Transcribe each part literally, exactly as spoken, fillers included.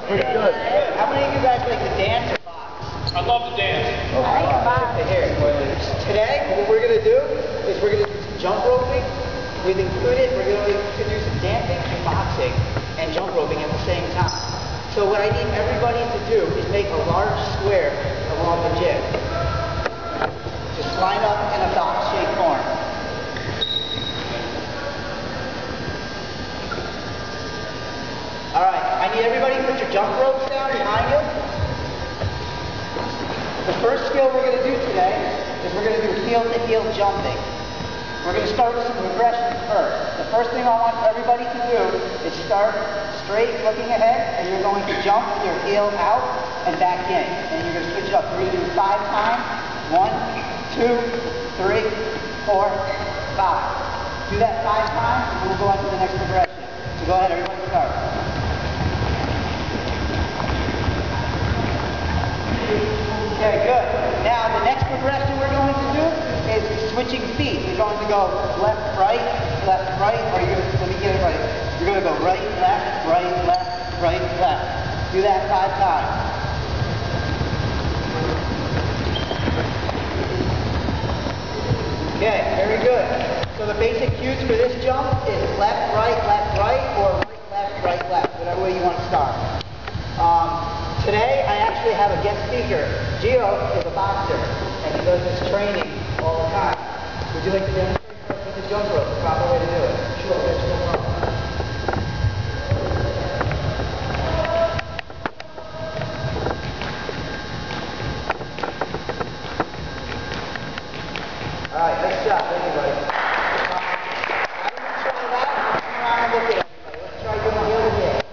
Pretty good. How many of you guys like to dance or box? I love to dance. Oh, I like to box. Here. Today, what we're going to do is we're going to do some jump roping. We've included, we're going to do some dancing and boxing and jump roping at the same time. So what I need everybody to do is make a large square along the gym. Just line up in a box-shaped form. All right, I need everybody to put your jump ropes down behind you. The first skill we're going to do today is we're going to do heel-to-heel jumping. We're going to start with some progressions first. The first thing I want everybody to do is start straight, looking ahead, and you're going to jump with your heel out and back in. And you're going to switch it up. We're going to do five times. One, two, three, four, five. Do that five times, and we'll go on to the next progression. So go ahead, everybody start. Okay, good. Now, the next progression we're going to do is switching feet. You're going to go left, right, left, right, or you're going to, let me get it right. You're going to go right, left, right, left, right, left. Do that five times. Okay, very good. So the basic cues for this jump is left, right, left, right, or right, left, right, left, whatever way you want to start. Um, today, I actually have a guest speaker. Gio is a boxer, and he does this training all the time. Would you like to demonstrate for us with the jump rope, the proper way to do it? Sure, that's no problem. All right, nice job, everybody. Um, I'm going to try that. Turn around and look at everybody. Let's try doing heel to heel.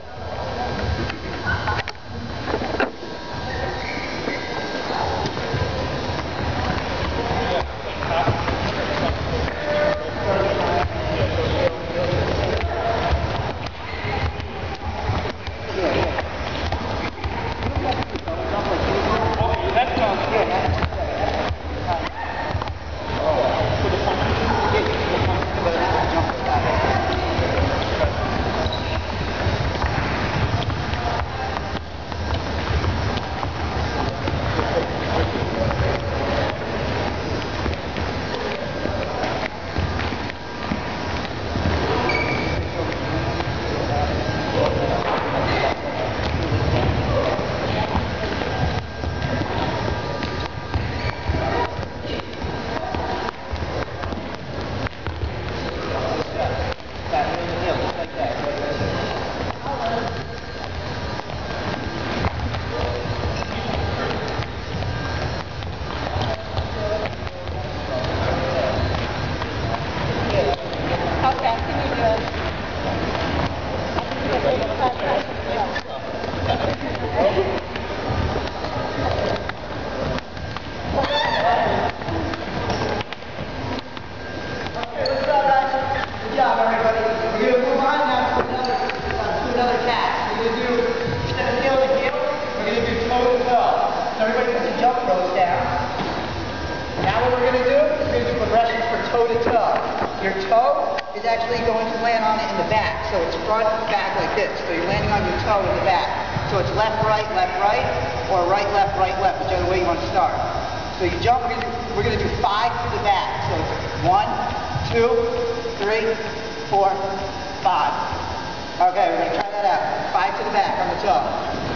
Your toe is actually going to land on it in the back, so it's front, back like this. So you're landing on your toe in the back. So it's left, right, left, right, or right, left, right, left, whichever way you want to start. So you jump, we're going to do, we're going to do five to the back. So it's one, two, three, four, five. Okay, we're going to try that out. Five to the back on the toe.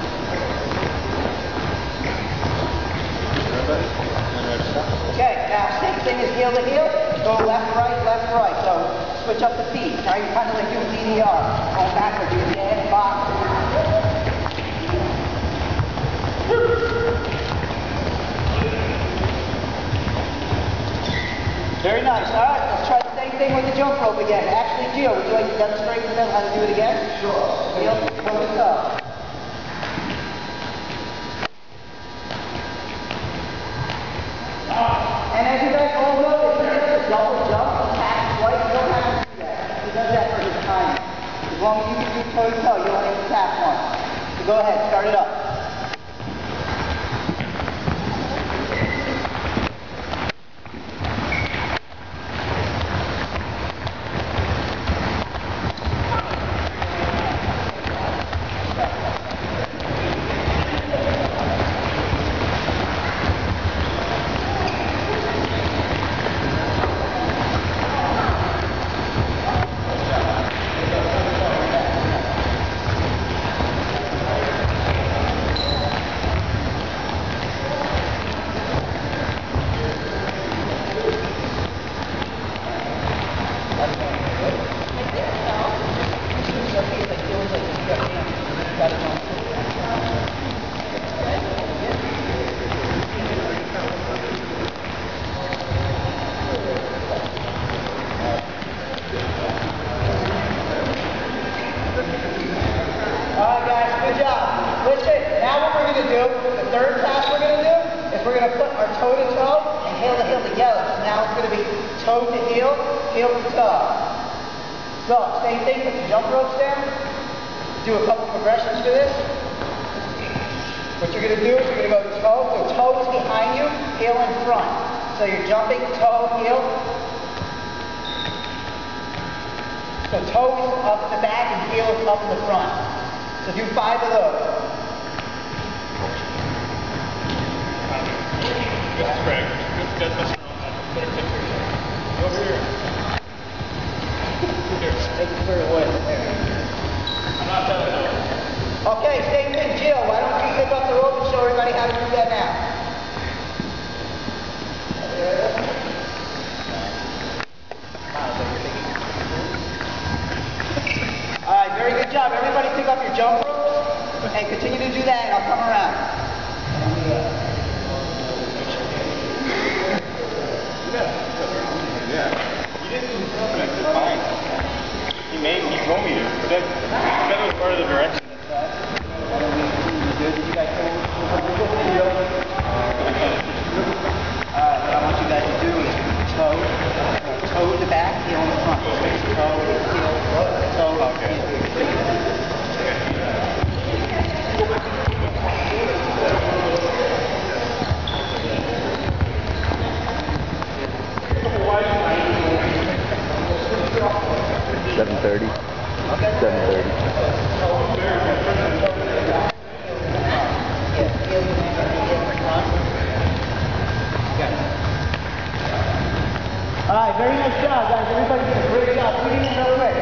Okay, now same thing as heel to heel. Go left, right, left, right. So switch up the feet. Now you're kind of like doing D D R. Going backward, doing head, box. Very nice. All right, let's try the same thing with the jump rope again. Actually, Gio, would you like to demonstrate to them how to do it again? Sure. Heel, toe to toe. And as you guys all know, if he does a double jump, tap twice, you don't have to do that. He does that for his timing. As long as you can do toe to toe, you don't need to tap once. So go ahead, start it up. the third task we're going to do is we're going to put our toe to toe and heel to heel together. So now it's going to be toe to heel, heel to toe. So, same thing, put the jump ropes down. Do a couple progressions for this. What you're going to do is you're going to go toe, so toe is behind you, heel in front. So you're jumping toe, heel. So toe is up in the back and heel is up in the front. So do five of those. This is Greg. This is messing around. Better take care of that. Over here. Here. Take it further away. There. I'm not telling you. Okay, same thing, Jill. Why don't you pick up the rope and show everybody how to do that now? Alright, very good job. Everybody pick up your jump ropes and continue to do that and I'll come around. Yeah. You didn't do something, I did fine. He made, he told me to. That, that was part of the direction. Good. Did you guys go? Alright, what I want you guys to do is toe, toe to back, heel in the front. Toe, heel, toe, Okay. Seven thirty. Okay. Seven thirty. Alright, very nice job, guys. Everybody did a great job. Put it in another way.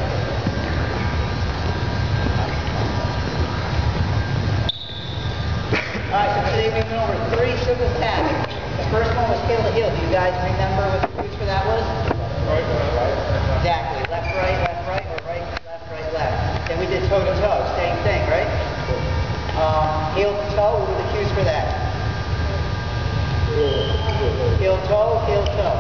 Alright, so today we went over three simple tasks. The first one was heel to heel. Do you guys remember what the cues for that was? Right, right. Exactly. Left, right, left, right, or right, left, right, left. Then we did toe to toe. Same thing, right? Um, heel to toe, what were the cues for that? Heel toe, heel toe.